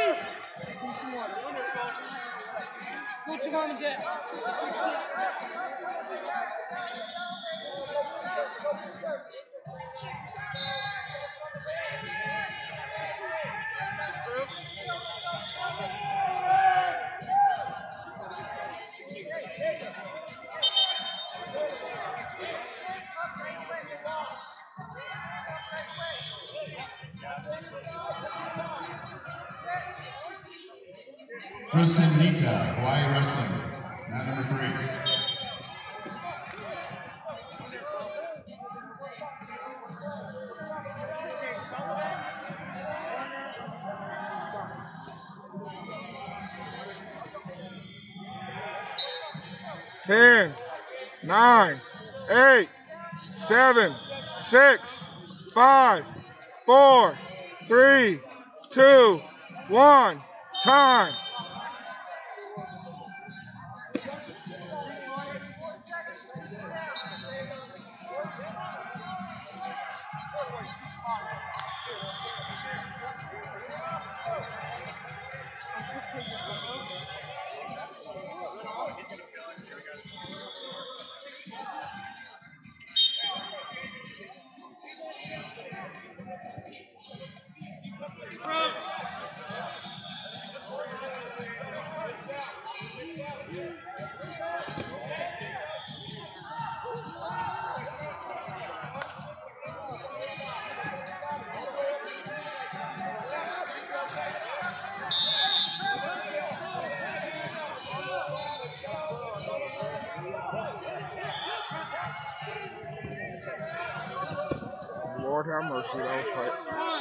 What you gonna get? Kristen Nita, Hawaii Wrestling, mat number 3. Ten, 9, 8, 7, 6, 5, 4, 3, 2, 1, time. Lord have mercy, that was tight.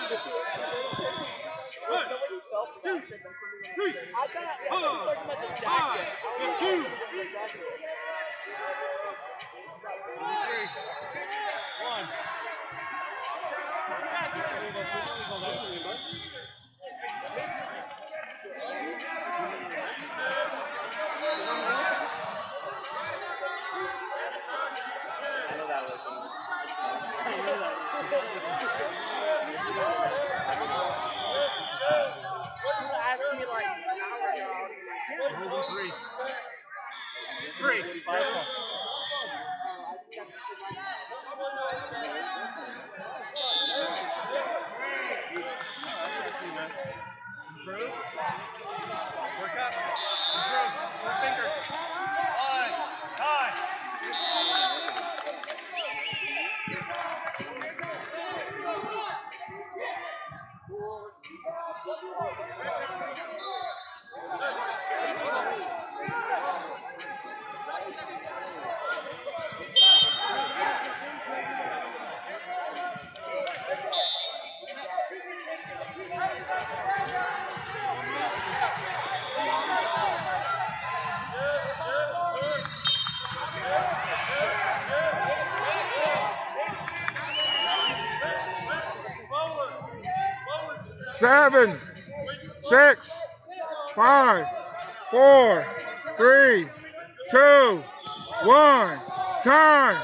Seven, 6, 5, 4, 3, 2, 1, time.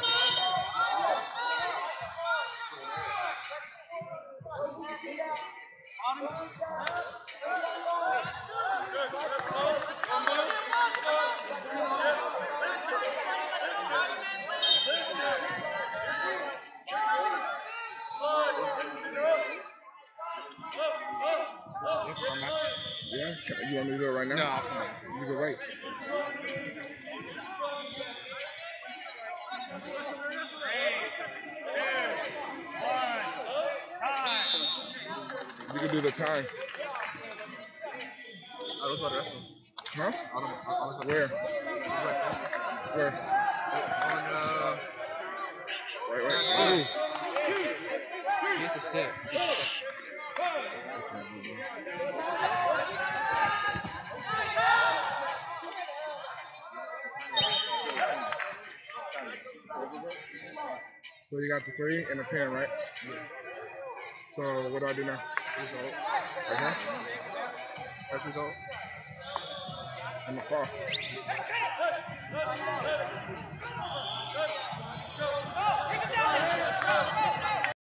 Yeah, you want me to do it right now? No, I'll come back. You can wait. You can do the time. I'll look for the wrestling. Huh? I'll look for Where? Where? On, Right. he has to sit. So you got the 3 and a pen, right? Yeah. So what do I do now? Result. Right here? First result. I'm gonna fall.